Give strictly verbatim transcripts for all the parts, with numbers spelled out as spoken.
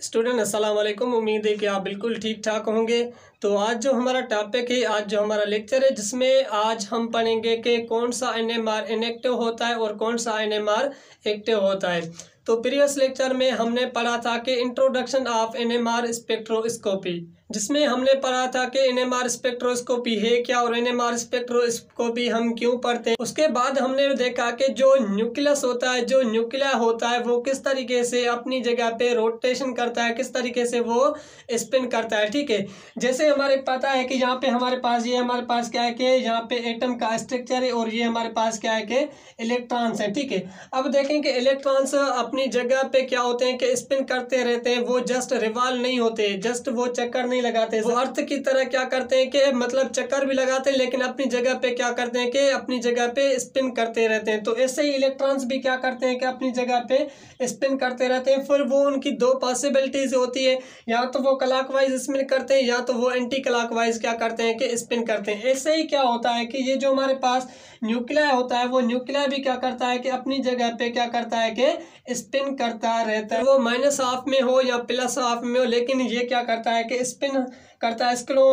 Student अस्सलाम वालेकुम। उम्मीद है कि आप बिल्कुल ठीक ठाक होंगे। तो आज जो हमारा टॉपिक है, आज जो हमारा लेक्चर है, जिसमें आज हम पढ़ेंगे कि कौन सा एन एम आर इनएक्टिव होता है और कौन सा एन एम आर एक्टिव होता है। तो प्रीवियस लेक्चर में हमने पढ़ा था कि introduction of N M R spectroscopy, जिसमें हमने पढ़ा था कि एन एम आर स्पेक्ट्रोस्कोपी है क्या और एन एम आर स्पेक्ट्रोस्कोपी हम क्यों पढ़ते हैं। उसके बाद हमने देखा कि जो न्यूक्लियस होता है, जो न्यूक्लिया होता है, वो किस तरीके से अपनी जगह पे रोटेशन करता है, किस तरीके से वो स्पिन करता है। ठीक है, जैसे हमारे पता है कि यहाँ पे हमारे पास ये हमारे पास क्या है कि यहाँ पे एटम का स्ट्रक्चर है और ये हमारे पास क्या है कि इलेक्ट्रॉन्स है। ठीक है, अब देखें कि इलेक्ट्रॉन्स अपनी जगह पे क्या होते हैं कि स्पिन करते रहते हैं, वो जस्ट रिवॉल्व नहीं होते, जस्ट वो चक्कर नहीं लगाते, वो अर्थ की तरह क्या करते हैं कि मतलब चक्कर भी लगाते हैं लेकिन अपनी जगह पे क्या करते हैं कि अपनी जगह पे स्पिन करते रहते हैं। तो ऐसे ही इलेक्ट्रॉन्स भी क्या करते हैं कि अपनी जगह पे स्पिन करते रहते हैं। फिर वो उनकी दो पॉसिबिलिटीज होती है, या तो वो क्लॉकवाइज स्पिन करते हैं या तो वो एंटी क्लॉकवाइज क्या करते हैं कि स्पिन करते हैं। ऐसे ही क्या होता है कि ये जो हमारे पास न्यूक्लिया होता है, वो न्यूक्लिया भी क्या करता है कि अपनी जगह पे क्या करता है कि स्पिन करता रहता है, वो माइनस हाफ में हो या प्लस हाफ में हो, लेकिन ये क्या करता है कि स्पिन करता है। इसको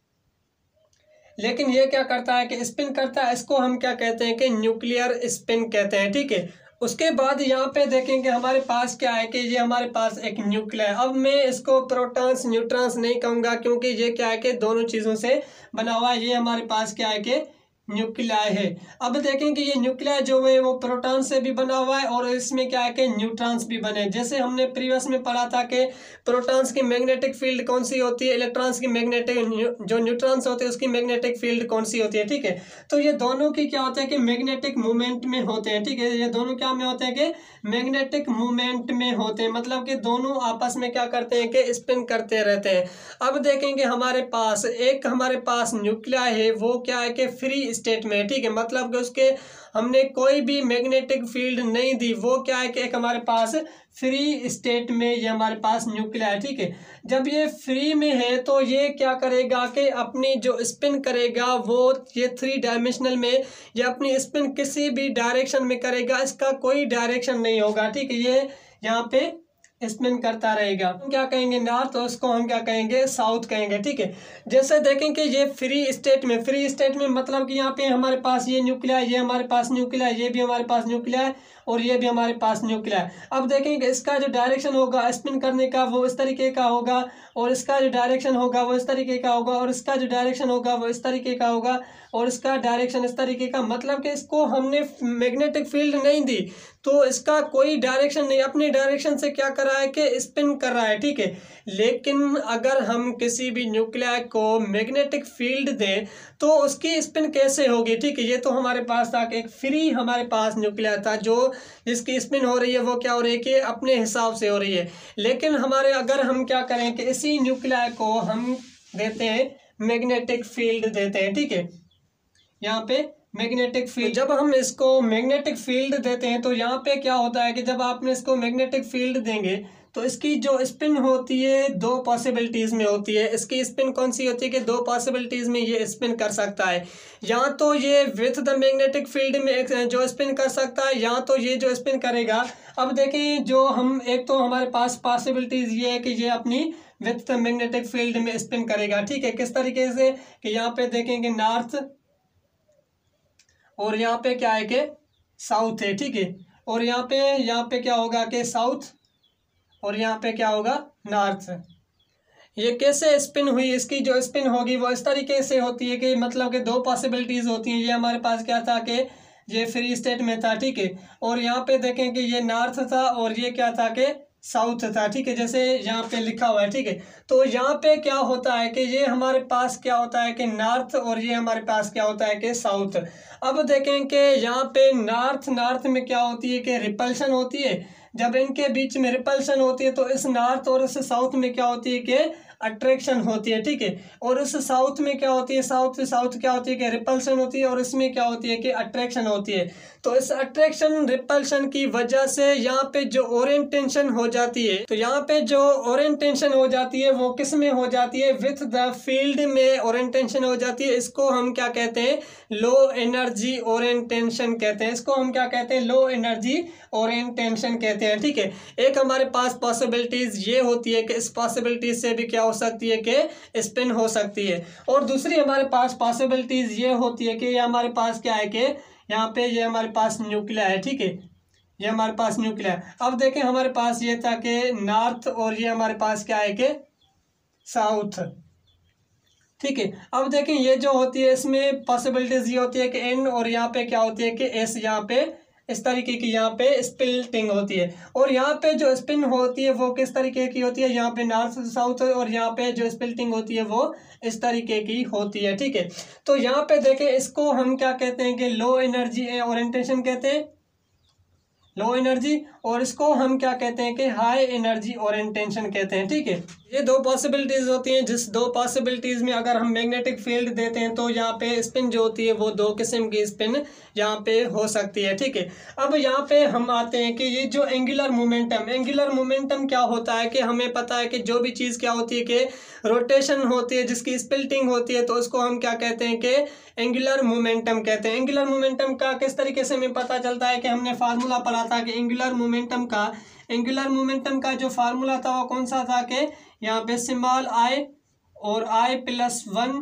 लेकिन ये क्या करता है कि स्पिन करता है। इसको हम क्या कहते हैं कि न्यूक्लियर स्पिन कहते हैं। ठीक है, उसके बाद यहाँ पे देखेंगे हमारे पास क्या है कि ये हमारे पास एक न्यूक्लिया है। अब मैं इसको प्रोटॉन्स न्यूट्रॉन्स नहीं कहूँगा, क्योंकि ये क्या है कि दोनों चीज़ों से बना हुआ है। ये हमारे पास क्या है कि न्यूक्लिया है। अब देखें कि ये न्यूक्लिया जो है वो प्रोटॉन से भी बना हुआ है और इसमें क्या है कि न्यूट्रॉन्स भी बने। जैसे हमने प्रीवियस में पढ़ा था कि प्रोटॉन्स की मैग्नेटिक फील्ड कौन सी होती है, इलेक्ट्रॉन्स की मैग्नेटिक, जो न्यूट्रॉन्स होते हैं उसकी मैग्नेटिक फील्ड कौन सी होती है। ठीक है, तो ये दोनों की क्या होता है कि मैग्नेटिक मूवमेंट में होते हैं। ठीक है, ये दोनों क्या में होते हैं कि मैग्नेटिक मूवमेंट में होते हैं, मतलब कि दोनों आपस में क्या करते हैं कि स्पिन करते रहते हैं। अब देखेंगे हमारे पास एक हमारे पास न्यूक्लिया है, वो क्या है कि फ्री स्टेट में। ठीक है, मतलब कि उसके हमने कोई भी मैग्नेटिक फील्ड नहीं दी, वो क्या है कि एक हमारे पास फ्री स्टेट में ये हमारे पास न्यूक्लिया है। ठीक है, जब ये फ्री में है तो ये क्या करेगा कि अपनी जो स्पिन करेगा वो ये थ्री डायमेंशनल में ये अपनी स्पिन किसी भी डायरेक्शन में करेगा, इसका कोई डायरेक्शन नहीं होगा। ठीक है, ये यहाँ पे स्पिन करता रहेगा। हम क्या कहेंगे नॉर्थ, और उसको हम क्या कहेंगे साउथ कहेंगे। ठीक है, जैसे देखें कि ये फ्री स्टेट में, फ्री स्टेट में मतलब कि यहाँ पे हमारे पास ये न्यूक्लिया, ये हमारे पास न्यूक्लिया, ये भी हमारे पास न्यूक्लिया है और ये भी हमारे पास न्यूक्लिया है। अब देखेंगे इसका जो डायरेक्शन होगा स्पिन करने का वो इस तरीके का होगा, और इसका जो डायरेक्शन होगा वो इस तरीके का होगा, और इसका जो डायरेक्शन होगा वो इस तरीके का होगा, और इसका डायरेक्शन इस तरीके का। मतलब कि इसको हमने मैग्नेटिक फील्ड नहीं दी तो इसका कोई डायरेक्शन नहीं, अपने डायरेक्शन से क्या कर रहा है कि स्पिन कर रहा है। ठीक है, लेकिन अगर हम किसी भी न्यूक्लिया को मैग्नेटिक फील्ड दें तो उसकी स्पिन कैसे होगी। ठीक है, ये तो हमारे पास था कि एक फ्री हमारे पास न्यूक्लिया था, जो जिसकी स्पिन हो रही है वो क्या हो रही है कि अपने हिसाब से हो रही है। लेकिन हमारे अगर हम क्या करें कि इसी न्यूक्लिया को हम देते हैं मैग्नेटिक फील्ड देते हैं। ठीक है, यहाँ पे मैग्नेटिक फील्ड, जब हम इसको मैग्नेटिक फील्ड देते हैं तो यहाँ पे क्या होता है कि जब आपने इसको मैग्नेटिक फील्ड देंगे तो इसकी जो स्पिन होती है दो पॉसिबिलिटीज़ में होती है। इसकी स्पिन कौन सी होती है कि दो पॉसिबिलिटीज़ में ये स्पिन कर सकता है, या तो ये विथ द मैग्नेटिक फील्ड में जो स्पिन कर सकता है, या तो ये जो स्पिन करेगा। अब देखें जो हम एक तो हमारे पास पॉसिबिलिटीज़ ये है कि ये अपनी विथ द मैग्नेटिक फील्ड में स्पिन करेगा। ठीक है, किस तरीके से कि यहाँ पे देखेंगे नॉर्थ और यहाँ पे क्या है कि साउथ है। ठीक है, और यहाँ पे यहाँ पे क्या होगा कि साउथ और यहाँ पे क्या होगा नॉर्थ। ये कैसे स्पिन हुई, इसकी जो स्पिन होगी वो इस तरीके से होती है कि मतलब कि दो पॉसिबिलिटीज़ होती हैं। ये हमारे पास क्या था कि ये फ्री स्टेट में था। ठीक है, और यहाँ पे देखें कि ये नॉर्थ था और ये क्या था कि साउथ था। ठीक है, जैसे यहाँ पे लिखा हुआ है। ठीक है, तो यहाँ पे क्या होता है कि ये हमारे पास क्या होता है कि नॉर्थ और ये हमारे पास क्या होता है कि साउथ। अब देखें कि यहाँ पे नॉर्थ नॉर्थ में क्या होती है कि रिपल्शन होती है। जब इनके बीच में रिपल्शन होती है तो इस नॉर्थ और इस साउथ में क्या होती है कि अट्रैक्शन होती है, ठीक है। और उस साउथ में क्या होती है, साउथ साउथ क्या होती है कि रिपल्शन होती है, और इसमें क्या होती है कि अट्रैक्शन होती है। तो इस अट्रैक्शन रिपल्शन की वजह से यहाँ पे जो ओरिएंटेशन हो जाती है, तो यहाँ पे जो ओरिएंटेशन हो जाती है वो किस में हो जाती है, विथ द फील्ड में ओरिएंटेशन हो जाती है। इसको हम क्या कहते हैं, लो एनर्जी ओरिएंटेशन कहते हैं। इसको हम क्या कहते हैं, लो एनर्जी ओरिएंटेशन कहते हैं, ठीक है। एक हमारे पास पॉसिबिलिटीज ये होती है कि इस पॉसिबिलिटीज से भी क्या हो सकती है कि स्पिन हो सकती है। और दूसरी हमारे पास पॉसिबिलिटीज ये होती है कि ये हमारे पास क्या है कि यहाँ पे ये हमारे पास न्यूक्लिया है, ठीक है, ये हमारे पास न्यूक्लिया है। अब देखें हमारे पास ये था कि नॉर्थ, और ये हमारे पास क्या है कि साउथ, ठीक है। अब देखें ये जो होती है इसमें पॉसिबिलिटीज ये होती है कि एन, और यहाँ पे क्या होती है कि एस, यहाँ पे इस तरीके की यहाँ पे स्पिल्टिंग होती है। और यहाँ पे जो स्पिन होती है वो किस तरीके की होती है, यहाँ पे नॉर्थ साउथ, और यहाँ पे जो स्पिल्टिंग होती है वो इस तरीके की होती है, ठीक है। तो यहाँ पे देखें इसको हम क्या कहते हैं कि लो एनर्जी ओरिएंटेशन कहते हैं, लो एनर्जी, और इसको हम क्या कहते हैं कि हाई एनर्जी ओरिएंटेशन कहते हैं, ठीक है। ये दो पॉसिबिलिटीज होती हैं, जिस दो पॉसिबिलिटीज में अगर हम मैग्नेटिक फील्ड देते हैं तो यहाँ पे स्पिन जो होती है वो दो किस्म की स्पिन यहाँ पे हो सकती है, ठीक है। अब यहाँ पे हम आते हैं कि ये जो एंगुलर मोमेंटम, एंगुलर मोमेंटम क्या होता है कि हमें पता है कि जो भी चीज़ क्या होती है कि रोटेशन होती है, जिसकी स्पिल्टिंग होती है, तो उसको हम क्या कहते हैं कि एंगुलर मोमेंटम कहते हैं। एंगुलर मोमेंटम का किस तरीके से हमें पता चलता है कि हमने फार्मूला पढ़ा था कि एंगुलर मोमेंटम का एंगुलर मोमेंटम का जो फार्मूला था वो कौन सा था कि यहाँ पे स्मॉल आई और I plus one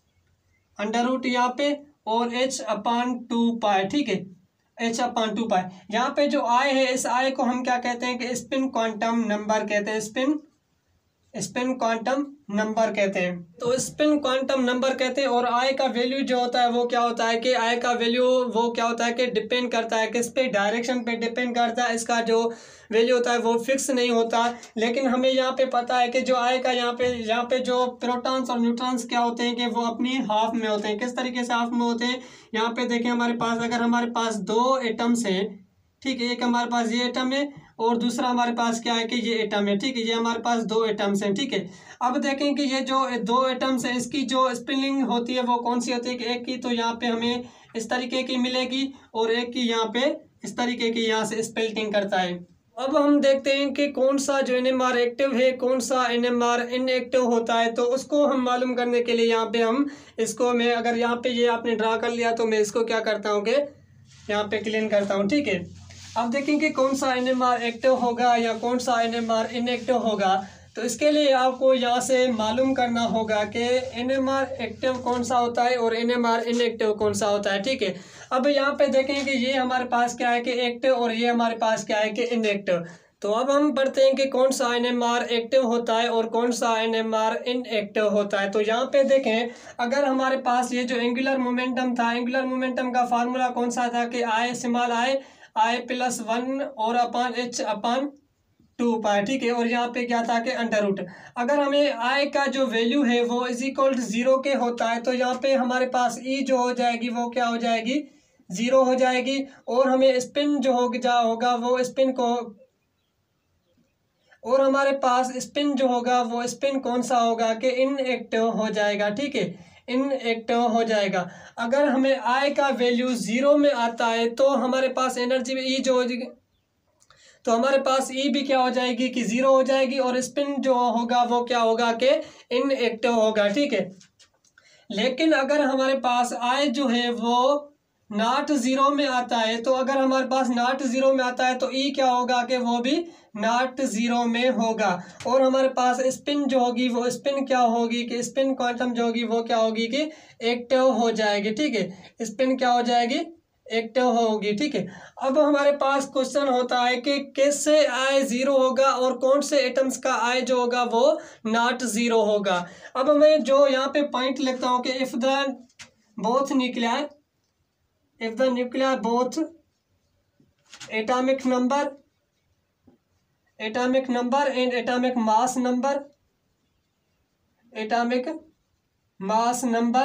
under root यहाँ पे और एच अपान टू पाए, ठीक है, एच अपान टू पाए। यहाँ पे जो आई है इस आई को हम क्या कहते हैं कि स्पिन क्वांटम नंबर कहते हैं, स्पिन स्पिन क्वांटम नंबर कहते हैं। तो स्पिन क्वांटम नंबर कहते हैं। और आई का वैल्यू जो होता है वो क्या होता है कि आई का वैल्यू वो क्या होता है कि डिपेंड करता है किस पे, डायरेक्शन पे डिपेंड करता है। इसका जो वैल्यू होता है वो फिक्स नहीं होता। लेकिन हमें यहाँ पे पता है कि जो आई का यहाँ पे यहाँ पे जो प्रोटॉन्स और न्यूट्रॉन्स क्या होते हैं कि वो अपनी हाफ में होते हैं। किस तरीके से हाफ में होते हैं, यहाँ पे देखें हमारे पास, अगर हमारे पास दो एटम्स हैं, ठीक है, एक हमारे पास ये एटम है और दूसरा हमारे पास क्या है कि ये एटम है, ठीक है, ये हमारे पास दो एटम्स हैं, ठीक है। अब देखें कि ये जो दो एटम्स है इसकी जो स्पिनिंग होती है वो कौन सी होती है कि एक की तो यहाँ पे हमें इस तरीके की मिलेगी और एक की यहाँ पे इस तरीके की यहाँ से स्पिल्टिंग करता है। अब हम देखते हैं कि कौन सा जो एन एम आर एक्टिव है, कौन सा एन एम आर इनएक्टिव होता है। तो उसको हम मालूम करने के लिए यहाँ पे हम इसको मैं अगर यहाँ पे ये आपने ड्रा कर लिया तो मैं इसको क्या करता हूँ कि यहाँ पे क्लीन करता हूँ, ठीक है। अब देखेंगे कौन सा एन एम आर एक्टिव होगा या कौन सा एन एम आर इनएक्टिव होगा। तो इसके लिए आपको यहाँ से मालूम करना होगा कि एन एम आर एक्टिव कौन सा होता है और एन एम आर इनएक्टिव कौन सा होता है, ठीक है। अब यहाँ पे देखें कि ये हमारे पास क्या है कि एक्टिव और ये हमारे पास क्या है कि इनएक्टिव। तो अब हम पढ़ते हैं कि कौन सा एन एम आर एक्टिव होता है और कौन सा एन एम आर इनएक्टिव होता है। तो यहाँ पे देखें, अगर हमारे पास ये जो एंगुलर मोमेंटम था, एंगुलर मोमेंटम का फार्मूला कौन सा था कि I small I I plus one और अपान एच अपान टू पाए, ठीक है। और यहाँ पे क्या था कि अंडर रूट। अगर हमें आई का जो वैल्यू है वो इज इक्वल टू जीरो के होता है तो यहाँ पे हमारे पास ई जो हो जाएगी वो क्या हो जाएगी, जीरो हो जाएगी। और हमें स्पिन जो हो जा होगा वो स्पिन को और हमारे पास स्पिन जो होगा वो स्पिन कौन सा होगा कि इनएक्टिव हो जाएगा, ठीक है, इनएक्टिव हो जाएगा। अगर हमें आई का वैल्यू जीरो में आता है तो हमारे पास एनर्जी में ई जो हो जाएगी तो हमारे पास ई भी क्या हो जाएगी कि जीरो हो जाएगी और स्पिन जो होगा वो क्या होगा कि इनएक्टिव होगा, ठीक है। लेकिन अगर हमारे पास आई जो है वो नॉट जीरो में आता है तो अगर हमारे पास नॉट जीरो में आता है तो ई क्या होगा कि वो भी नॉट जीरो में होगा। और हमारे पास स्पिन जो होगी वो स्पिन क्या होगी कि स्पिन क्वांटम जो होगी वो क्या होगी कि एक्टिव हो जाएगी, ठीक है, स्पिन क्या हो जाएगी, एक्टिव होगी, ठीक है। अब हमारे पास क्वेश्चन होता है कि कैसे आई जीरो होगा और कौन से एटम्स का आई जो होगा वो नॉट जीरो होगा। अब मैं जो यहाँ पे पॉइंट लिखता हूँ कि if the both nuclear if the nuclei both atomic number atomic number and atomic mass number atomic mass number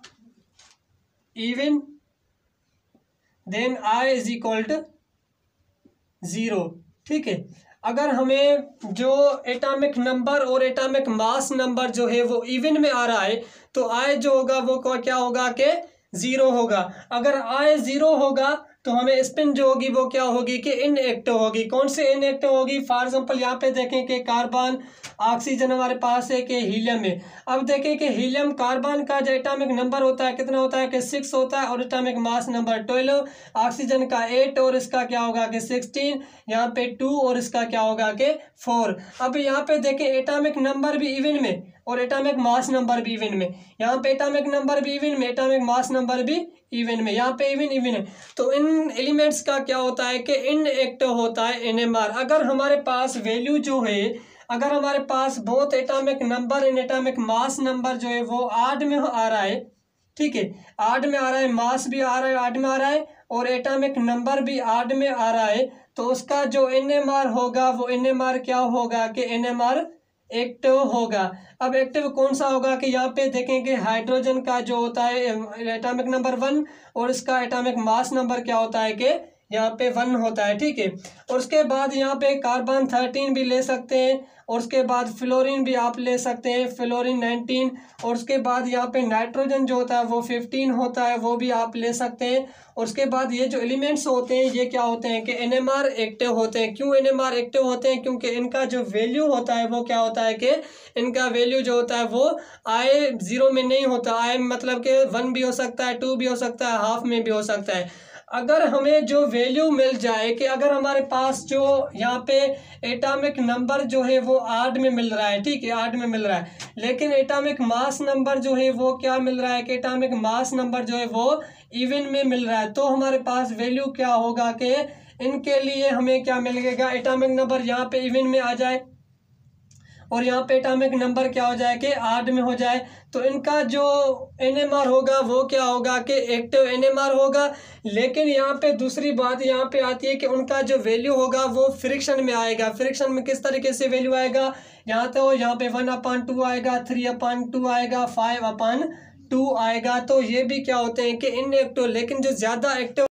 even then I is equal to zero, ठीक है। अगर हमें जो एटॉमिक नंबर और एटॉमिक मास नंबर जो है वो even में आ रहा है तो आई जो होगा वो क्या होगा कि ज़ीरो होगा। अगर आई ज़ीरो होगा तो हमें स्पिन जो होगी वो क्या होगी कि इनएक्टिव होगी। कौन से इनएक्टिव होगी? फॉर एग्जांपल यहाँ पे देखें कि कार्बन, ऑक्सीजन हमारे पास है कि हीलियम है। अब देखें कि हीलियम, कार्बन का जो एटॉमिक नंबर होता है कितना होता है कि सिक्स होता है और atomic mass number twelve. Oxygen का एट और इसका क्या होगा कि सिक्सटीन। यहाँ पे टू और इसका क्या होगा कि फोर। अब यहाँ पे देखें एटॉमिक नंबर भी इवन में और एटॉमिक मास नंबर भी इवन में। यहाँ पे एटॉमिक नंबर भी इवन में, एटॉमिक मास नंबर भी इवन में, यहाँ पे इवन इवन है। तो इन एलिमेंट्स का क्या होता है कि इनएक्टिव होता है एनएमआर। अगर हमारे पास वैल्यू जो है, अगर हमारे पास both atomic number and atomic mass number जो है वो आठ में आ रहा है, ठीक है, आठ में आ रहा है, मास भी आ रहा है आठ में आ रहा है और एटॉमिक नंबर भी आठ में आ रहा है, तो उसका जो एनएमआर होगा वो एनएमआर क्या होगा कि एनएमआर एक्टिव होगा। अब एक्टिव कौन सा होगा कि यहाँ पे देखेंगे हाइड्रोजन का जो होता है एटॉमिक नंबर वन और इसका एटॉमिक मास नंबर क्या होता है कि यहाँ पे वन होता है, ठीक है। और उसके बाद यहाँ पे कार्बन थर्टीन भी ले सकते हैं और उसके बाद फ्लोरीन भी आप ले सकते हैं, फ्लोरीन नाइनटीन। और उसके बाद यहाँ पे नाइट्रोजन जो होता है वो फिफ्टीन होता है, वो भी आप ले सकते हैं। और उसके बाद ये जो एलिमेंट्स होते हैं ये क्या होते हैं कि एनएमआर एक्टिव होते हैं। क्यों एनएमआर एक्टिव होते हैं? क्योंकि इनका जो वैल्यू होता है वो क्या होता है कि इनका वैल्यू जो होता है वो आई जीरो में नहीं होता। आई मतलब कि वन भी हो सकता है, टू भी हो सकता है, हाफ में भी हो सकता है। अगर हमें जो वैल्यू मिल जाए कि अगर हमारे पास जो यहाँ पे एटॉमिक नंबर जो है वो आठ में मिल रहा है, ठीक है, आठ में मिल रहा है, लेकिन एटॉमिक मास नंबर जो है वो क्या मिल रहा है कि एटॉमिक मास नंबर जो है वो इवन में मिल रहा है, तो हमारे पास वैल्यू क्या होगा कि इनके लिए हमें क्या मिलेगा, एटॉमिक नंबर यहाँ पे इवन में आ जाए और यहाँ पे एटॉमिक नंबर क्या हो जाए कि आठ में हो जाए, तो इनका जो एनएमआर होगा वो क्या होगा कि एक्टिव एनएमआर होगा। लेकिन यहाँ पे दूसरी बात यहाँ पे आती है कि उनका जो वैल्यू होगा वो फ्रिक्शन में आएगा। फ्रिक्शन में किस तरीके से वैल्यू आएगा? यहाँ तो यहाँ पे वन अपान टू आएगा, थ्री अपान टू आएगा, फाइव अपान टू आएगा। तो ये भी क्या होते हैं कि इनएक्टिव, लेकिन जो ज़्यादा एक्टिव